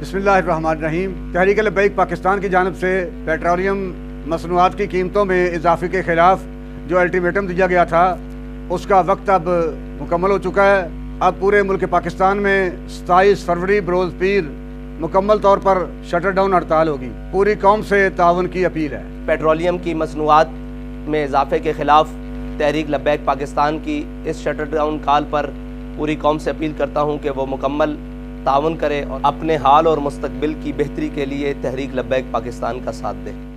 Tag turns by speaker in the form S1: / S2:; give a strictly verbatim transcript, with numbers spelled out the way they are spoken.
S1: बिस्मिल्लाहिर्रहमानिर्रहीम। तहरीक लब्बैक पाकिस्तान की जानिब से पेट्रोलियम मसनूआत की कीमतों में इजाफे के ख़िलाफ़ जो अल्टीमेटम दिया गया था उसका वक्त अब मुकम्मल हो चुका है। अब पूरे मुल्क पाकिस्तान में सताईस फरवरी बरोज़ पीर मुकम्मल तौर पर शटर डाउन हड़ताल होगी। पूरी कौम से ताउन की अपील है।
S2: पेट्रोलियम की मसनूआत में इजाफे के ख़िलाफ़ तहरीक लब्बैक पाकिस्तान की इस शटर डाउन कॉल पर पूरी कौम से अपील करता हूँ कि वो मुकम्मल ताउन करे और अपने हाल और मुस्तकबिल की बेहतरी के लिए तहरीक लब्बैक पाकिस्तान का साथ दे।